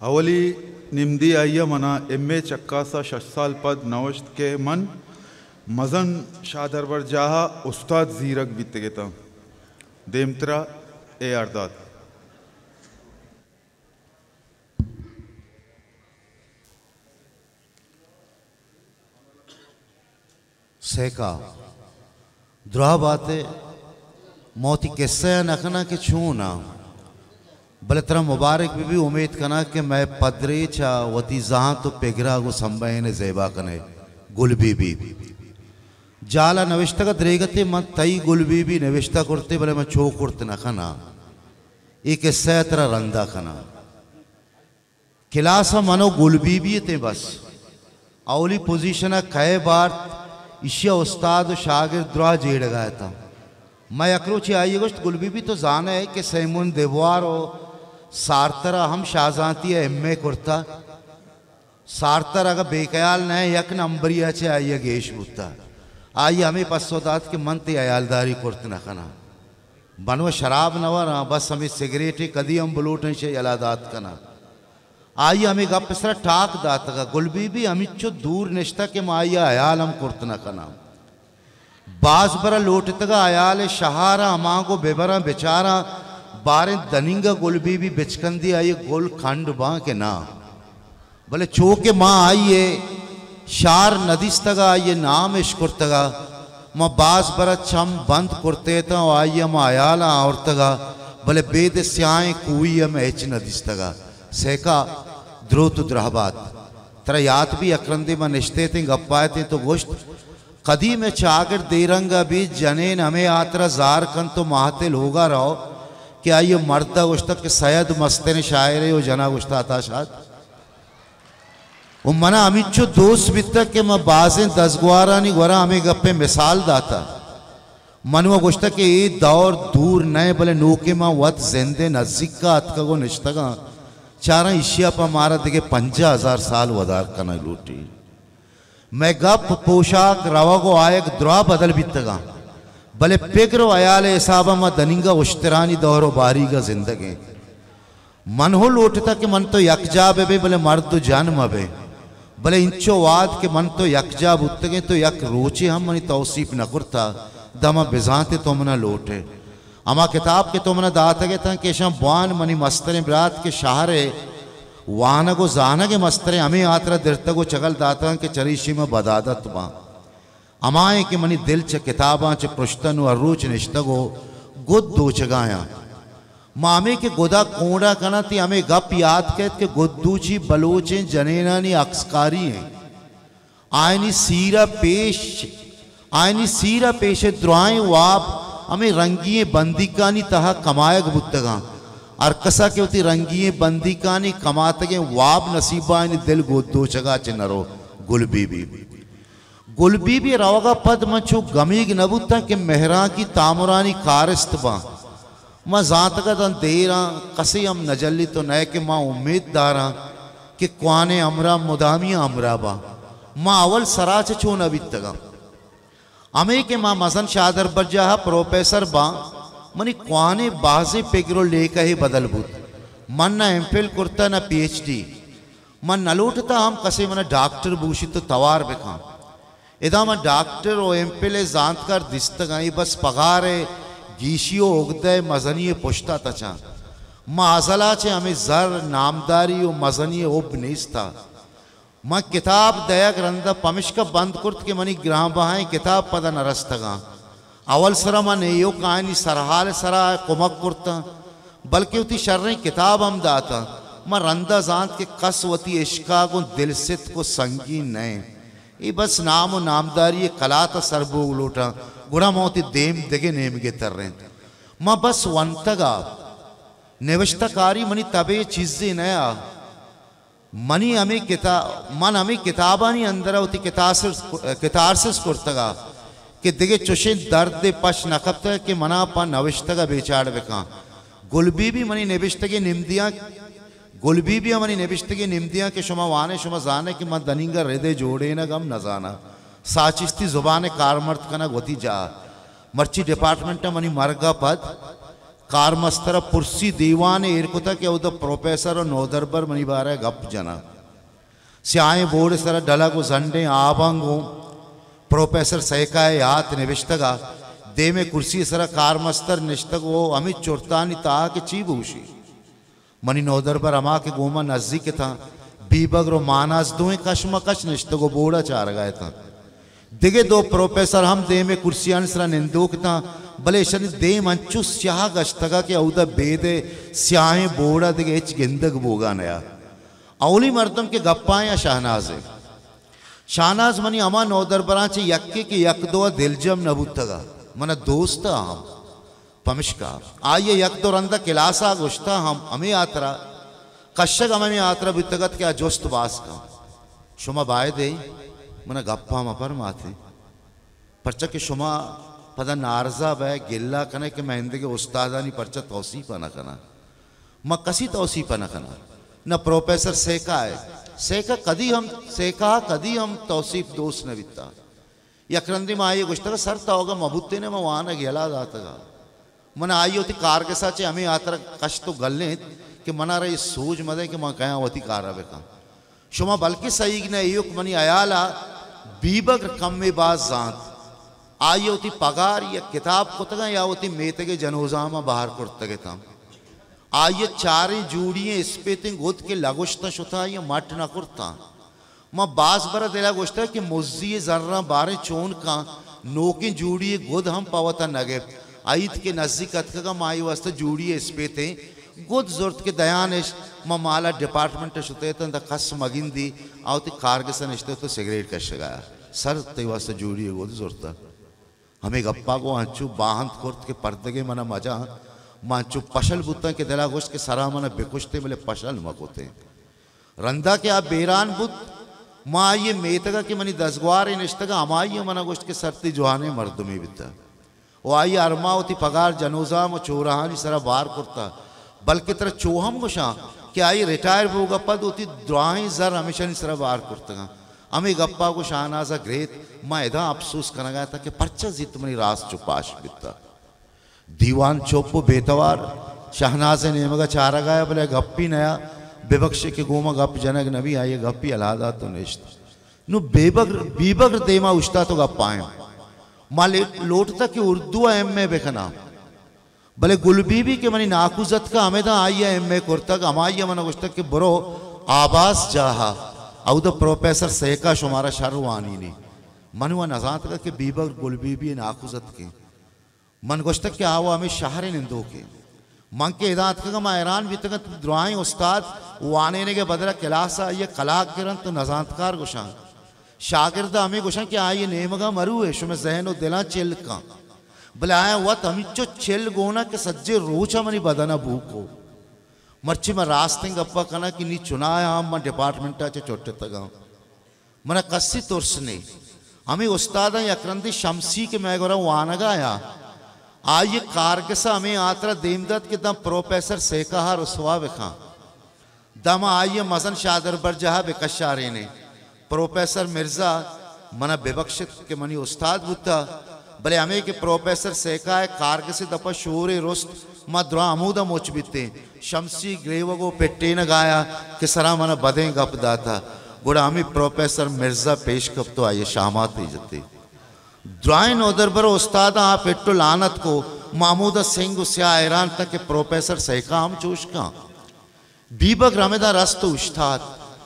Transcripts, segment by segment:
अवली निम्दी आइया मना M A चक्कासा शसाल पद नवश्त के मन मजन शादरबर जाहा उस्ताद जीरक बीतगेता देमत्रा ए अर्दात सेका द्रा बातें मोती किस्से नखना के छू ना भले तरह मुबारक भी उम्मीद करना कि मैं पदरे चा वती जहाँ तो पेगरा को संबयन जेबा कने गुल बीबी जाला नविश्ता का द्रेगते मन तई गुल बीबी नविश्ता करते भले मैं छो करते न खाना एक किस्से तरह रंदा खाना खिलासा मनो गुल बीबी ते बस अवली पोजीशन कई बार इशिया उस्ताद शागिर्द द्रा जेड़ गया था मैं अक्रोची आई गोश्त गुल बीबी तो जाना है कि सैमुन देवार हो सारतरा हम शाहजाती एम ए कुर्ता सारतर अगर बेकयाल न यक नंबरिया चे आइए गेश बुता आइए हमें पसोदात के मन ते अयालदारी कुर्त न खाना बनवा शराब नवा ना बस हमें सिगरेट कदी हम बलूट से अलादात कना आइए हमें गप सरा टाक दात का गुलबी भी हमें चो दूर निश्ता के माइया अयाल हम कुर्त न खाना बाज बरा लोटतगा अयाल शहारा अमा को बेबरा बेचारा बारे दनिंगा गुलबी भी बिचकंदी आई गोल खंड बा के ना भले चो के माँ आइए शार नदीस्तगा आइए नाम इश्कुर्तगा माँ बाज बरा चम बंद कुर्ते तो आइए माँ अयाला औरतगा भले बेद स्याएं कुई में एच नदीस्तगा सेका द्रोत द्रहबात तेरा याद भी अक्रंदी में निश्ते थे गप्पाए थे तो गोश्त कदी में चागर देरंगा भी जनेन हमें आतरा जार कन तो महातिल होगा रहो क्या ये मर्दा गोश्त के सैयद मस्ते ने शायर हो जना गोश्त आता शाद वो मना अमिच्छो दोस्त बिता के मैं बाजें दसगवारा नहीं गोरा हमें गप्पे मिसाल दाता मनवा गोश्त के ये दौर दूर नए भले नोके माँ वत जिंदे नजदीक का अतका को निश्तगा चारा इशिया पर मारा दिखे 50,000 साल वदार कना लूटी मैं गप पोशाक रवा को आयक द्रा बदल बीतगा भले पिग्रो अयाल हिसाबा मा दनिंगा उश्तरानी दौरो बारी का जिंदगी मन हो लोटता के मन तो यकजाब है भले मर्द तो जन्म है भले इंचो वाद के मन तो यकजाब उतगे तो यक रोचे हम मनी तौसीफ न करता दमा बिजाते तो मना लोटे अमा किताब के तो मना दाता के था कि शम बान मनी मस्तरे ब्रात के शहरे वाना को जाना के मस्तरे हमें आतरा दिरता को चगल दाता के चरीशी में बदादत बा अमाए के मनी दिल च किताबा च पृष्ठन और रूच निश्तगो गुद दो चगाया मामे के गोदा कोड़ा कना थी हमें गप याद कहत के गुद्दूची बलोचे जनेनानी अक्सकारी हैं आयनी सीरा पेश द्राएं वाप हमें रंगिए बंदिकानी तहा कमायक बुद्धगा और कसा के होती रंगिए बंदिकानी कमातगे वाब नसीबा दिल गुद्दो चगा च नरो गुलबी भी रवगा पद मचो गमीग नबुता के मेहरा की तामुरानी कारस्तबा माँ जातगा तन देरा कसे हम नजल्ली तो नए के माँ उम्मीददारा कि क्वाने अमरा मुदामिया अमरा बा माँ अवल सराच छो नबितगा अमे के माँ मसन शादर बजा प्रोफेसर बा मनी क्वाने बाजे पेगरो लेकर ही बदल बुत मन ना एमफिल कुर्ता ना PhD मन नलोटता हम कसे मन डॉक्टर भूषित तो तवार बेखा इदा मैं डॉक्टर और एमफिल जानकार दिस्तगाई बस पगारे गीशियो उगदे मजनिये पुश्ता तचा माजला चे हमें जर नामदारी और मजनिये उब निस्ता माँ किताब दया ग्रंथ पमिश्का बंद कुर्त के मनी ग्राम बहाएं किताब पदा नरस्तगा अवल सरा मन यो कहानी सरहाल सरा कुमक कुर्ता बल्कि उती शर्रे किताब हम दाता माँ रंदा जात के कसवती इश्का को दिल सित को संगीन नए ये बस नाम और नामदारी कलाता सरबो लोटा गुड़ा मोती देम देगे नेम के तर रहे माँ बस वंतगा निविष्टकारी मनी तबे चीजें नया मनी हमें किताबानी अंदर होती कितारसिस कुर्तगा कि दिगे चुशे दर्द पश नकबता कि मना पा नविष्टगा बेचाड़ बेका गुलबी भी मनी निविष्टगे निम्दिया गुलबी भी मनी निविष्टगे निम्दिया के शुमा वाने शुमा जाने कि मत दनिंगा हृदय जोड़े न गम न जाना साचिस्ती जुबान कारमर्द कना गोती जा मर्ची डिपार्टमेंट मनी मरगा पद कारमस्तर पुरसी दीवान एरकुता के उद प्रोफेसर और नौदरबर मनी बारा गप जना स्याय बोर्ड सर डला को झंडे आबंगो प्रोफेसर सहकाय यात निविष्टगा दे में कुर्सी सर कारमस्तर निष्ठग वो अमित चोरतानी ता के चीबूशी मनी नौदरबर अमा के गोमा नजदीक था बीबग्र मानास दुए कशमकश निष्ठगो बोड़ा चार गए था दिगे दो प्रोफेसर हम दे में कुर्सियां सर निंदुक था भले शन दे मंचु स्याह गश्तगा के औदा बेदे स्याहे बोड़ा दिगे इच गिंदग बोगा नया औली मर्दम के गप्पा या शहनाज है शहनाज मनी अमा नौदरबराचे यक्के के यक दो दिलजम नबुतगा मना दोस्त हम पमिश्का आइए यक दो रंदा किलासा गुश्ता हम अमे यात्रा कश्यक अमे यात्रा बितगत क्या जोस्त बास का शुमा बाय दे मना गप्पा मपर माथे परचा के शुमा पदा नारजा बे गिल्ला कने के महेंदे के उस्तादानी परचा तौसीफा न कना म कसी तौसीफा न कना न प्रोफेसर सेका है सेका कदी हम तौसीफ दोस्त न बिता यक्रंदी में आई गुश्ता सर ताओगा मबुत्ते ने मैं वहाँ न गेला जाता मन आई होती कार के साथ हमें यात्रा कश तो गलने कि मना रही सूझ मदे कि मैं कहाँ होती कार रवे का शुमा बल्कि सही ने युक मनी अयाला बीबग कम में बाज जात आई होती पगार या किताब को तगा या होती मेते के जनोजा में बाहर करते के था आइए चारे जूड़िए स्पेतिंग गोद के लगोश्ता शुता ये मट न करता माँ बास बरा दिला गोश्ता कि मुज्जिए जर्रा बारे चोन का नोके जूड़िए गोद हम पावता नगे आयत के नजदीक अतका माई वास्ते जूड़िए स्पेते गोद जोरत के दयानेश माँ माला डिपार्टमेंट शुते तन खस मगिंदी आवती कार के सनिश्ते तो सिगरेट का शगाया सर ते वास्ते जूड़िए गोद जोरता हमें गप्पा को अंचू बाहंत कोर्ट के पर्दे के मना मजा मांचू पशल बुत्ता के दिला गोश्त के सरा मना बेकुश्ते मिले पशल मकोते रंदा के आप बेरान बुत माँ ये मेतगा के मनी दसगवार निष्ठगा अमाई मना गोश्त के सरती जुहाने मर्द में बिता वो आई अरमा होती पगार जनोजा में चोराहानी सरा बार करता बल्कि तरह चोहम गोशा कि आई रिटायर होगा पद होती द्राही जर हमेशा नहीं सरा बार करता हमें गप्पा को शाहनाजा ग्रेत माँ इधा अफसोस करना गया था कि परचा जित मनी रास चुपाश बिता दीवान चोपो बेतवार शहनाजे नेमगा चारा गाया बोले गप्पी नया बेबक्षे के गोमा गप जनक नबी आइए गप्पी अलादा तो निश्त नु बीबग्र देमा उश्ता तो गप्पाएं माँ लोटता कि उर्दू एम में बेखना भले गुलबीबी के मनी नाकुजत का हमें था आइए एम में कुर्ता का हमाइया मना उश्ता कि बरो आबास जाहा औद प्रोफेसर सेका शुमारा शरवानी ने मनुआ नजात का कि बीबग्र गुलबीबी नाकुजत के मन गोश्त के आओ हमें शहर निंदो के मन के इदात का मैं हैरान भी तक द्राई उस्ताद वाने ने के बदला किलासा ये कलाक गिरन तो नजातकार गुशा शागिर्द हमें गुशा कि आइए नेमगा मरू है शुमे जहन दिला चिल का भले आया हुआ तमिचो चिल गोना के सज्जे रोचा मनी बदना भूको मर्ची में रास्ते गप्पा कना कि नी चुनाया हम मैं डिपार्टमेंट आचे चोटे तगा मना कस्सी तुर्सने हमें उस्ताद यक्रंदी शमसी के मैं गोरा वानगा आया आइए कारगसा हमें आतरा देमदत के दम प्रोफेसर सेकाहा रसवा बेखा दम आइए मजन शादर बर जहा बेकशारे ने प्रोफेसर मिर्जा मना बेबक्षित के मनी उस्ताद बुता भले हमें के प्रोफेसर सेका है कारगसे दपा शोरे रुस्त मद्रा अमूदा मोच बिते शमसी ग्रेवगो पेटे न गाया कि सरा मना बदे गपदा था गुड़ा हमें प्रोफेसर मिर्जा पेश कब तो आइए शामात ही जते द्राइन उदरबर उस्ताद आप इट्टो लानत को मामूदा सिंह उसया ईरान तक के प्रोफेसर सेका हम चूश का बीबग रमेदा रस्त उस्ताद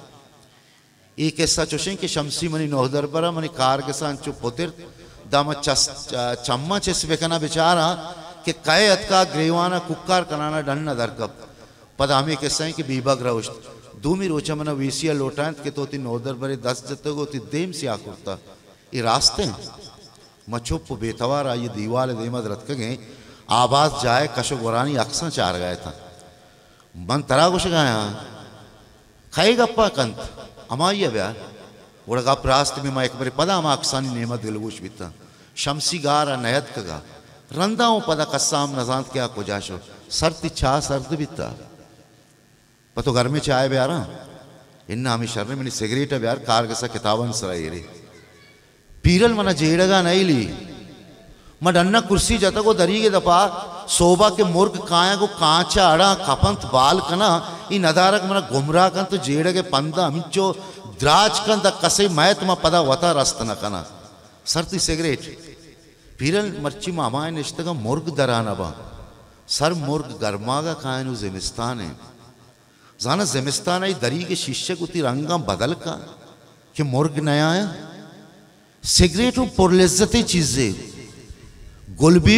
एक ऐसा चुशें कि शमसी मनी नौदरबरा मनी कार के साथ चुप पुतिर दाम चम्मा चिस बेकना बेचारा कि कई अतका ग्रेवाना कुक्कार कनाना डन्न दरकब पद हमें कैसा है कि बीबग रउश्त दूमी रोचा मना वीसिया लोटांत के तोती नौदरबरे 10 जत्ते को ती देम से आकुरता ये रास्ते मचुप बेतवार आई दीवाल देमद रत के गए आवाज जाए कशो गोरानी अक्सर चार गया था मन तरा कुछ गाया खाई गप्पा कंत अमाइया ब्या उड़ गप रास्ते में मैं एक बार पदा हम अक्सानी नेमत दिलगुश बिता शमसी गारा नयत कगा रंदा हूँ पदा कस्साम नजांत क्या कुजाशो सर्द छा सर्द बिता पतो घर में चाय ब्यारा इन्ना हमें शर्म में सिगरेट ब्यार कार के सा किताबन सरा ये पीरल मना जेड़गा नहीं ली मडन्ना कुर्सी जता को दरी के दपा सोबा के मुर्ग काया को कांचा अड़ा कपंत बाल कना ई नदारक मना गुमराह कन तो जेड़ के पंदा मिचो द्राज कन द कसे मैत मा पदा वता रस्त न कना सरती सिगरेट पीरल मर्ची मामा निश्तगा मुर्ग दराना बा सर मुर्ग गर्मागा कायनु जिमिस्तान है जाना जिमिस्तान है दरी के शिष्य कुती रंगा बदल का कि मुर्ग नया है सिगरेटों पुरलिज्जती चीजें गुलबी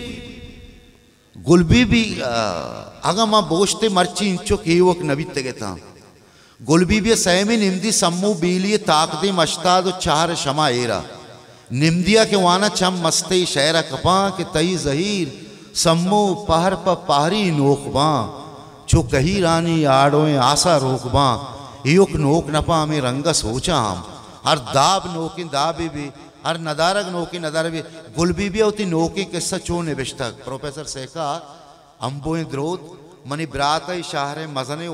भी अगर मां बोझते मर्ची इंचो के वक नबीते के था गुलबी भी सहमी निम्दी सम्मू बीलिए ताकदे मश्ताद चार शमा एरा निम्दिया के वाना चम मस्ते शहरा कपा के तई जहीर सम्मू पहर पर पहरी नोकबा चो कही रानी आड़ों आशा रोकबा युक नोक नपा में रंग सोचा हम हर दाब नोकी दाबी भी हर नदारक नोकी नदार भी गुलबी भी होती नोकी किस्सा चो निबिश्तक प्रोफेसर सेका अंबोए द्रोद मनी ब्रात शाहरे मजने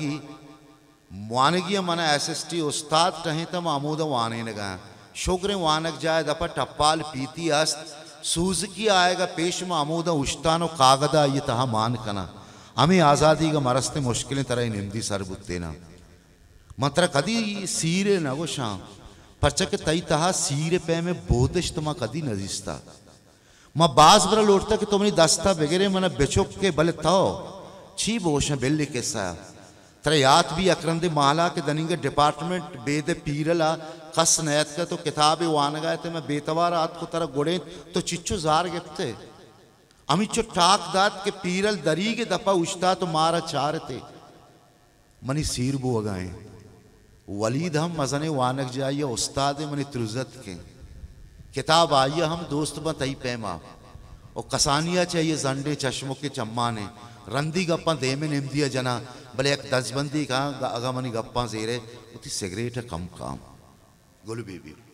वानगी मना एसएसटी उस्ताद कहें तम आमूद वाने ने गया शुक्र वानक जाए दपा टप्पाल पीती अस्त सूज की आएगा पेश में आमूद उश्तानो कागदा ये तहा मान कना हमें आज़ादी का मरस्ते मुश्किलें तरह निम्दी सरबुत्ते ना मंत्र कदी सीरे न वो शाम परचक तई तहा सीरे पे में बोधिश तुम कदी नजीस्ता मां बाज बरा लोटता कि तुमने दस्ता वगैरह मना बेचोक के बले था छी बोश बिल्ली कैसा तेरे याद भी अक्रंदे माला के दनिंगे डिपार्टमेंट बेदे पीरला कस नयत का तो किताबें वान गए थे मैं बेतवार आत को तरह गुड़े तो चिच्चू जार गिफ्ते अमिचो टाक दात के पीरल दरी के दफा उछता तो मारा चार थे मनी सीर बो अगाए वलीद हम मजने वानक जाइए उस्ताद मनी त्रुजत के किताब आइए हम दोस्त बा तई पैमा और कसानिया चाहिए जंडे चश्मों के चम्माने रंदी गप्पा दे में निम्दिया जना भले एक दसबंदी कहा अगा मनी गप्पा जेरे उती सिगरेट कम काम गुलबी भी